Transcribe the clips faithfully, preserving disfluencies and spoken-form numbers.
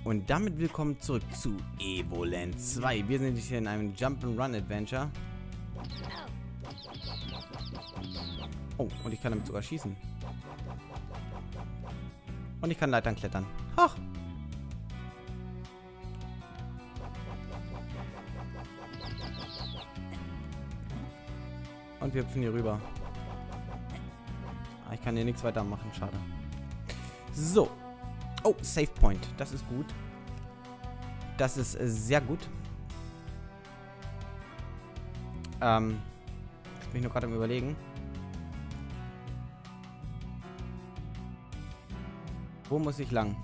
Und damit willkommen zurück zu Evoland zwei. Wir sind hier in einem Jump'n'Run-Adventure. Oh, und ich kann damit sogar schießen. Und ich kann Leitern klettern. Ach! Und wir hüpfen hier rüber. Ah, ich kann hier nichts weiter machen, schade. So. Oh, Save Point. Das ist gut. Das ist äh, sehr gut. Ähm. Ich bin nur gerade am Überlegen. Wo muss ich lang?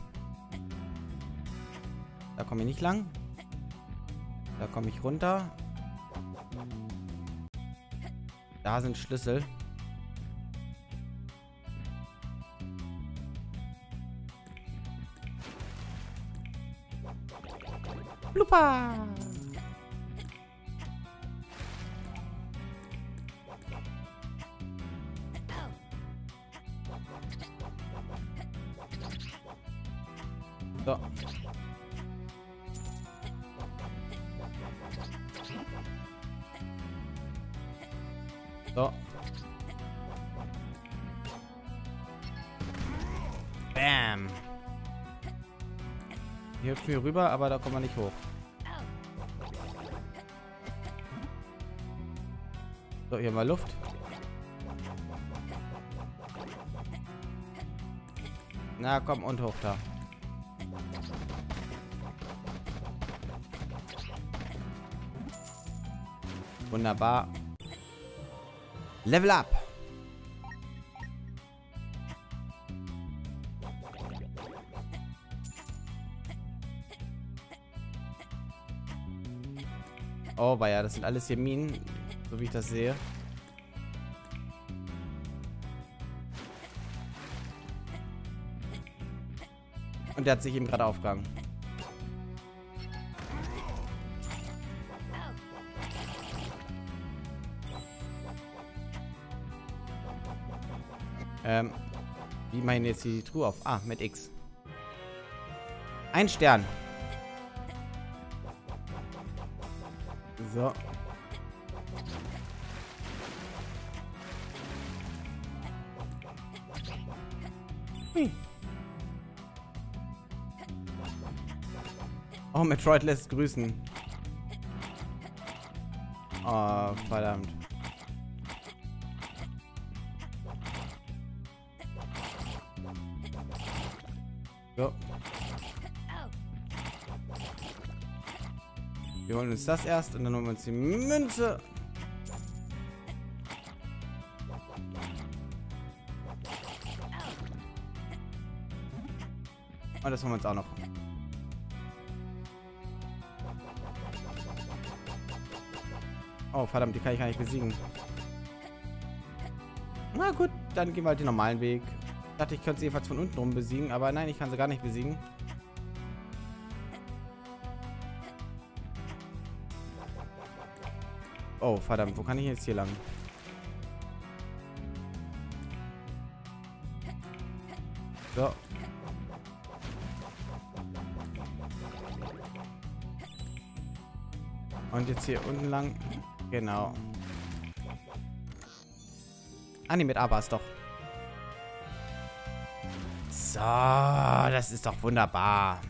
Da komme ich nicht lang. Da komme ich runter. Da sind Schlüssel. Bluppa! So. So. Bam. Hier hüpfen wir rüber, aber da kommen wir nicht hoch. So, hier mal Luft. Na komm, und hoch da. Wunderbar. Level up. Oh, ja, das sind alles hier Minen, so wie ich das sehe. Und der hat sich eben gerade aufgegangen. Ähm, wie machen jetzt die Truhe auf? Ah, mit X. Ein Stern. So. Hm. Oh, Metroid lässt grüßen. Oh, verdammt. So. Wir holen uns das erst und dann holen wir uns die Münze. Und das holen wir uns auch noch. Oh, verdammt, die kann ich gar nicht besiegen. Na gut, dann gehen wir halt den normalen Weg. Ich dachte, ich könnte sie jedenfalls von unten rum besiegen, aber nein, ich kann sie gar nicht besiegen. Oh, verdammt, wo kann ich jetzt hier lang? So. Und jetzt hier unten lang. Genau. Ah, nee, mit A war es doch. So, das ist doch wunderbar.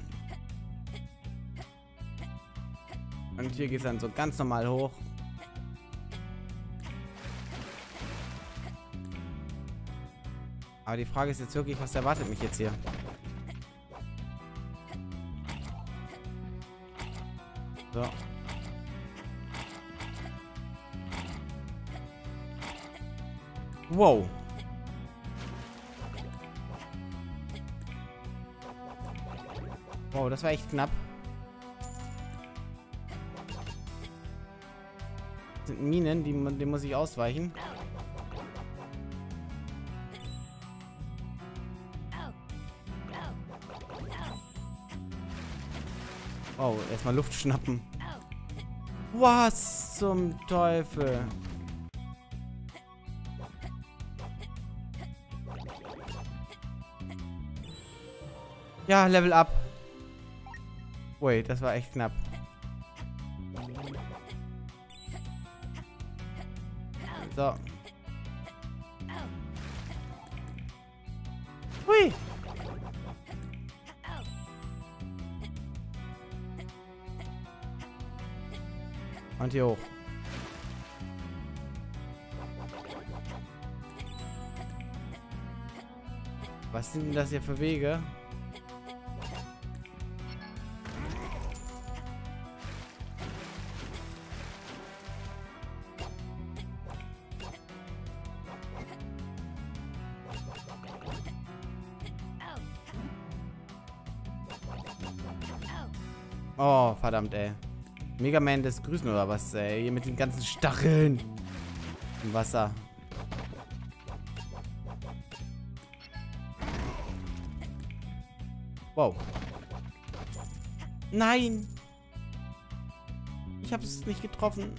Und hier geht es dann so ganz normal hoch. Aber die Frage ist jetzt wirklich, was erwartet mich jetzt hier? So. Wow. Wow, das war echt knapp. Das sind Minen, die, die muss ich ausweichen. Wow, erstmal Luft schnappen. Was zum Teufel? Ja, Level up. Ui, das war echt knapp. So. Hui. Und hier hoch. Was sind denn das hier für Wege? Oh, verdammt, ey. Mega Man des Grüßen oder was, ey. Hier mit den ganzen Stacheln. Im Wasser. Wow. Nein. Ich habe es nicht getroffen.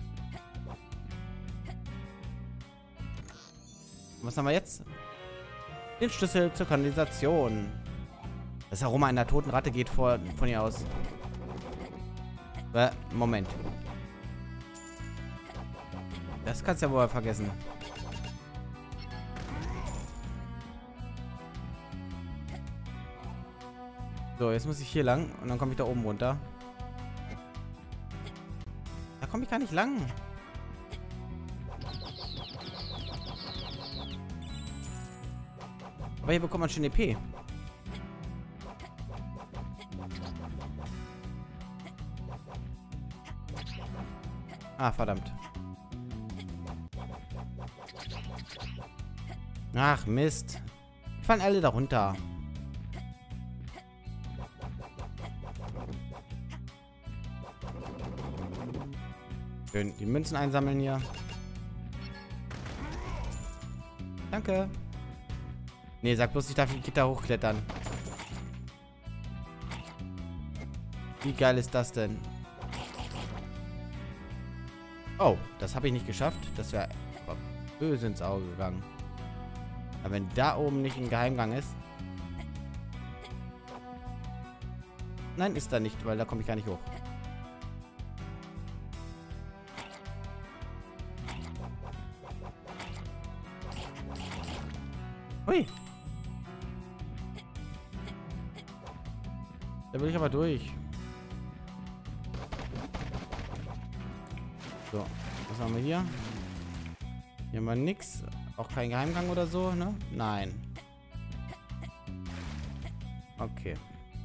Was haben wir jetzt? Den Schlüssel zur Kanalisation. Das Aroma einer toten Ratte geht vor, von ihr aus. Äh, Moment. Das kannst du ja wohl vergessen. So, jetzt muss ich hier lang und dann komme ich da oben runter. Da komme ich gar nicht lang. Aber hier bekommt man schön E P. Ah, verdammt. Ach, Mist. Die fallen alle darunter. Schön die Münzen einsammeln hier. Danke. Nee, sag bloß, ich darf die Gitter hochklettern. Wie geil ist das denn? Oh, das habe ich nicht geschafft. Das wäre böse ins Auge gegangen. Aber wenn da oben nicht ein Geheimgang ist. Nein, ist da nicht, weil da komme ich gar nicht hoch. Hui. Da will ich aber durch. So, was haben wir hier? Hier haben wir nix. Auch kein Geheimgang oder so, ne? Nein. Okay.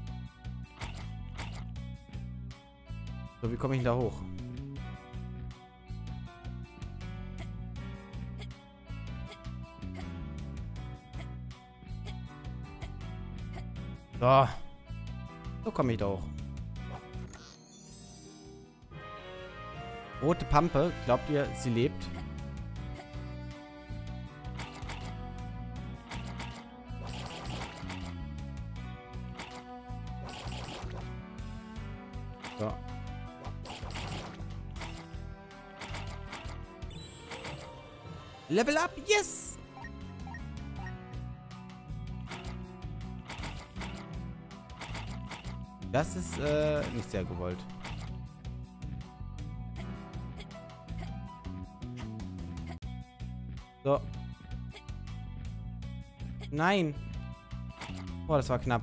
So, wie komme ich denn da hoch? So. So komme ich da hoch. Rote Pampe. Glaubt ihr, sie lebt? So. Level up, yes! Das ist äh, nicht sehr gewollt. So. Nein. Boah, das war knapp.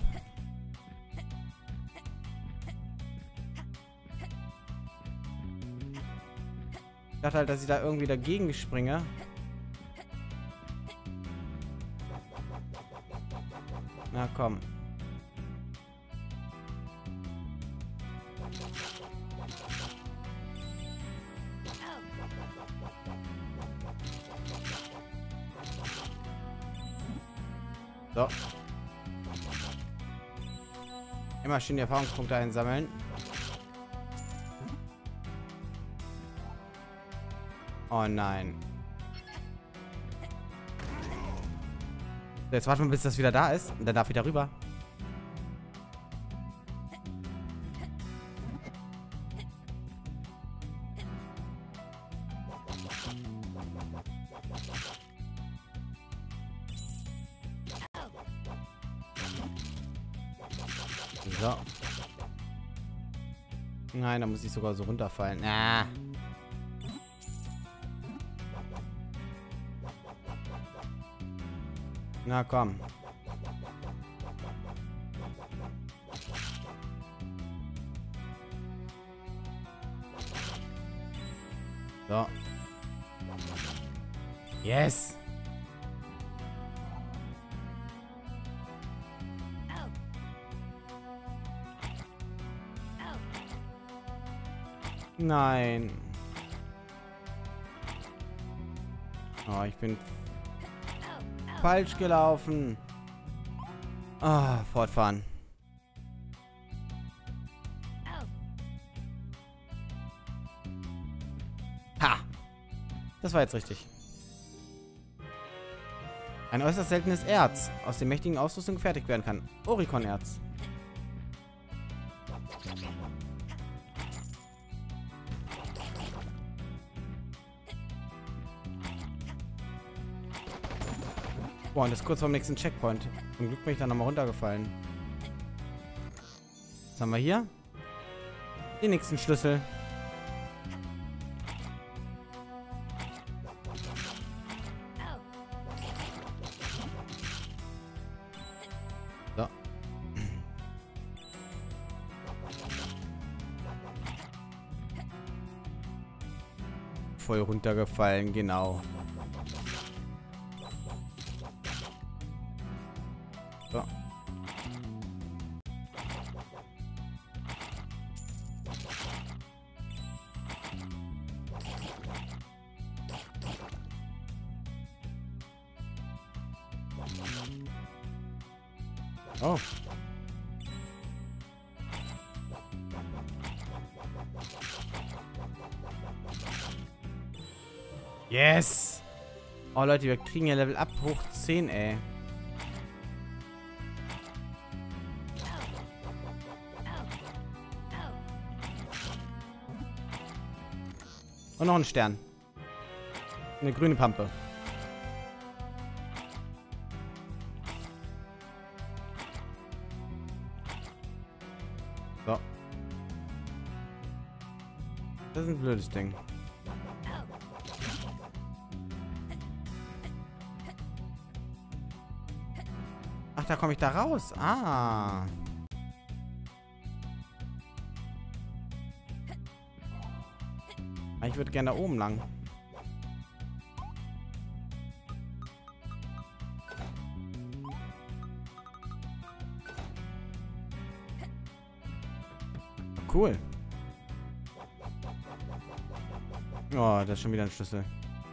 Ich dachte halt, dass ich da irgendwie dagegen springe. Na komm. So. Immer schön die Erfahrungspunkte einsammeln. Oh nein. So, jetzt warten wir, bis das wieder da ist. Und dann darf ich da rüber. So. Nein, da muss ich sogar so runterfallen. Ah. Na komm. So. Yes. Nein. Oh, ich bin falsch gelaufen. Ah, oh, fortfahren. Ha! Das war jetzt richtig. Ein äußerst seltenes Erz, aus dem mächtigen Ausrüstung gefertigt werden kann. Oricon-Erz. Boah, und das ist kurz vorm nächsten Checkpoint. Zum Glück bin ich da nochmal runtergefallen. Was haben wir hier? Den nächsten Schlüssel. So. Voll runtergefallen, genau. So. Oh. Yes! Oh Leute, wir kriegen ja Level Up hoch zehn, ey. Und noch ein Stern. Eine grüne Pampe. So. Das ist ein blödes Ding. Ach, da komme ich da raus. Ah. Ich würde gerne da oben lang. Cool. Oh, das ist schon wieder ein Schlüssel.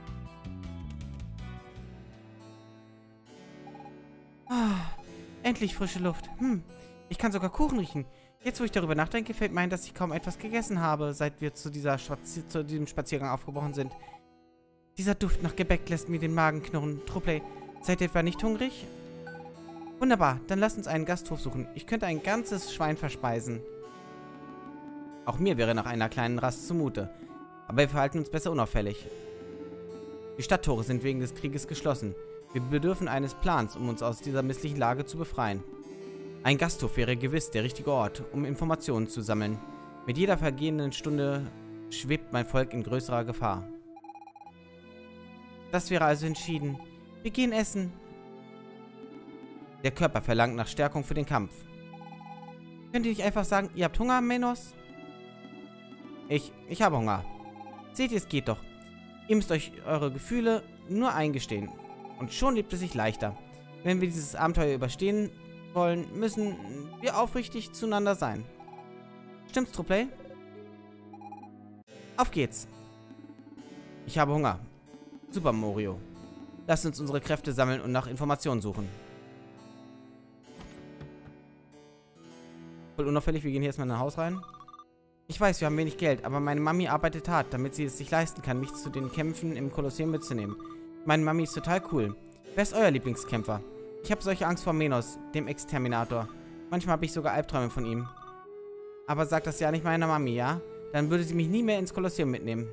Ah, endlich frische Luft. Hm, ich kann sogar Kuchen riechen. Jetzt, wo ich darüber nachdenke, fällt mir ein, dass ich kaum etwas gegessen habe, seit wir zu, dieser Spazi zu diesem Spaziergang aufgebrochen sind. Dieser Duft nach Gebäck lässt mir den Magen knurren. Trupley, seid ihr etwa nicht hungrig? Wunderbar, dann lasst uns einen Gasthof suchen. Ich könnte ein ganzes Schwein verspeisen. Auch mir wäre nach einer kleinen Rast zumute. Aber wir verhalten uns besser unauffällig. Die Stadttore sind wegen des Krieges geschlossen. Wir bedürfen eines Plans, um uns aus dieser misslichen Lage zu befreien. Ein Gasthof wäre gewiss der richtige Ort, um Informationen zu sammeln. Mit jeder vergehenden Stunde schwebt mein Volk in größerer Gefahr. Das wäre also entschieden. Wir gehen essen. Der Körper verlangt nach Stärkung für den Kampf. Könnt ihr nicht einfach sagen, ihr habt Hunger, Menos? Ich, ich habe Hunger. Seht ihr, es geht doch. Ihr müsst euch eure Gefühle nur eingestehen. Und schon lebt es sich leichter. Wenn wir dieses Abenteuer überstehen wollen, müssen wir aufrichtig zueinander sein. Stimmt's, Trupley? Auf geht's. Ich habe Hunger. Super, Morio. Lasst uns unsere Kräfte sammeln und nach Informationen suchen. Voll unauffällig, wir gehen hier erstmal in ein Haus rein. Ich weiß, wir haben wenig Geld, aber meine Mami arbeitet hart, damit sie es sich leisten kann, mich zu den Kämpfen im Kolosseum mitzunehmen. Meine Mami ist total cool. Wer ist euer Lieblingskämpfer? Ich habe solche Angst vor Menos, dem Exterminator. Manchmal habe ich sogar Albträume von ihm. Aber sagt das ja nicht meiner Mami, ja? Dann würde sie mich nie mehr ins Kolosseum mitnehmen.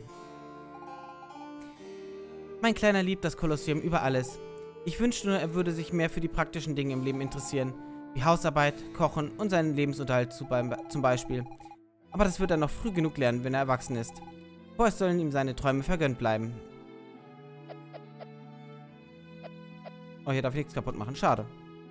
Mein Kleiner liebt das Kolosseum über alles. Ich wünschte nur, er würde sich mehr für die praktischen Dinge im Leben interessieren. Wie Hausarbeit, Kochen und seinen Lebensunterhalt zum Beispiel. Aber das wird er noch früh genug lernen, wenn er erwachsen ist. Vorerst sollen ihm seine Träume vergönnt bleiben. Oh, hier darf ich nichts kaputt machen. Schade.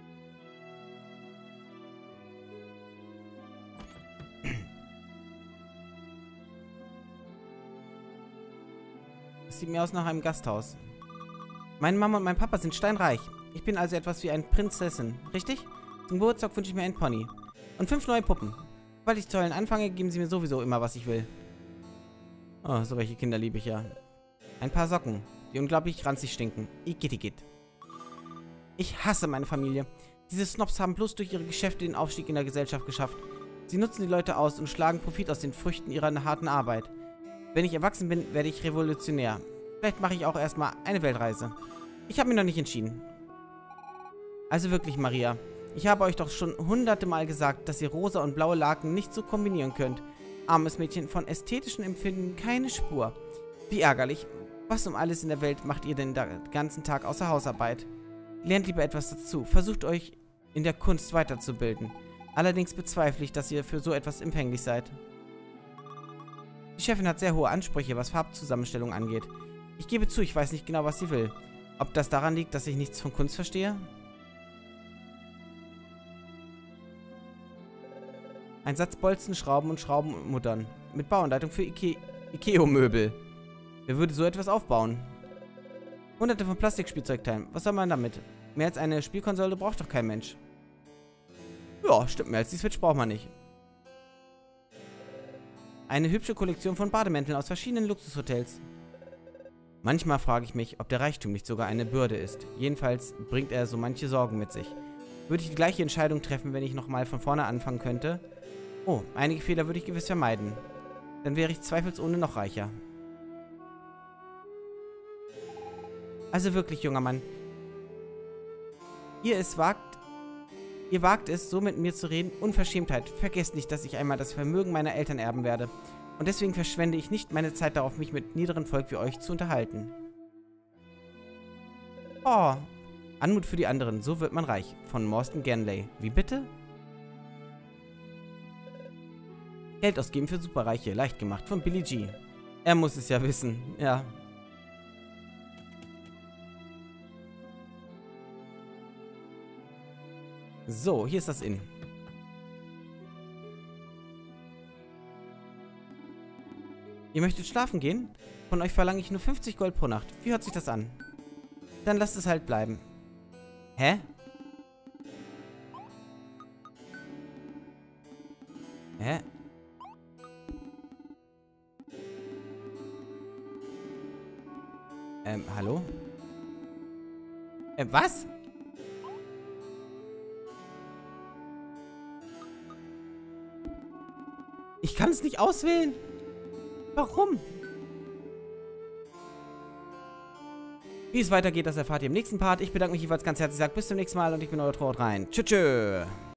Das sieht mir aus nach einem Gasthaus. Meine Mama und mein Papa sind steinreich. Ich bin also etwas wie eine Prinzessin, richtig? Zum Geburtstag wünsche ich mir ein Pony. Und fünf neue Puppen. Sobald ich zu heulen anfange, geben sie mir sowieso immer, was ich will. Oh, so welche Kinder liebe ich ja. Ein paar Socken, die unglaublich ranzig stinken. Igitigit. Ich hasse meine Familie. Diese Snobs haben bloß durch ihre Geschäfte den Aufstieg in der Gesellschaft geschafft. Sie nutzen die Leute aus und schlagen Profit aus den Früchten ihrer harten Arbeit. Wenn ich erwachsen bin, werde ich revolutionär. Vielleicht mache ich auch erstmal eine Weltreise. Ich habe mich noch nicht entschieden. Also wirklich, Maria. Ich habe euch doch schon hunderte Mal gesagt, dass ihr rosa und blaue Laken nicht so kombinieren könnt. Armes Mädchen, von ästhetischen Empfinden keine Spur. Wie ärgerlich. Was um alles in der Welt macht ihr denn den ganzen Tag außer Hausarbeit? Lernt lieber etwas dazu. Versucht euch in der Kunst weiterzubilden. Allerdings bezweifle ich, dass ihr für so etwas empfänglich seid. Die Chefin hat sehr hohe Ansprüche, was Farbzusammenstellung angeht. Ich gebe zu, ich weiß nicht genau, was sie will. Ob das daran liegt, dass ich nichts von Kunst verstehe? Ein Satz Bolzen, Schrauben und Schraubenmuttern. Mit Bauanleitung für Ike Ikeo-Möbel. Wer würde so etwas aufbauen? Hunderte von Plastikspielzeugteilen. Was soll man damit? Mehr als eine Spielkonsole braucht doch kein Mensch. Ja, stimmt, mehr als die Switch braucht man nicht. Eine hübsche Kollektion von Bademänteln aus verschiedenen Luxushotels. Manchmal frage ich mich, ob der Reichtum nicht sogar eine Bürde ist. Jedenfalls bringt er so manche Sorgen mit sich. Würde ich die gleiche Entscheidung treffen, wenn ich nochmal von vorne anfangen könnte? Oh, einige Fehler würde ich gewiss vermeiden. Dann wäre ich zweifelsohne noch reicher. Also wirklich, junger Mann. Ihr es wagt... Ihr wagt es, so mit mir zu reden. Unverschämtheit. Vergesst nicht, dass ich einmal das Vermögen meiner Eltern erben werde. Und deswegen verschwende ich nicht meine Zeit darauf, mich mit niederen Volk wie euch zu unterhalten. Oh. Anmut für die anderen. So wird man reich. Von Morstan Ganley. Wie bitte? Geld ausgeben für Superreiche. Leicht gemacht. Von Billy G. Er muss es ja wissen. Ja. So, hier ist das Inn. Ihr möchtet schlafen gehen? Von euch verlange ich nur fünfzig Gold pro Nacht. Wie hört sich das an? Dann lasst es halt bleiben. Hä? Hä? Ähm, hallo? Ähm, was? Ich kann es nicht auswählen. Warum? Wie es weitergeht, das erfahrt ihr im nächsten Part. Ich bedanke mich jeweils ganz herzlich, sage bis zum nächsten Mal und ich bin euer Traut rein. Tschüss. Tschüss.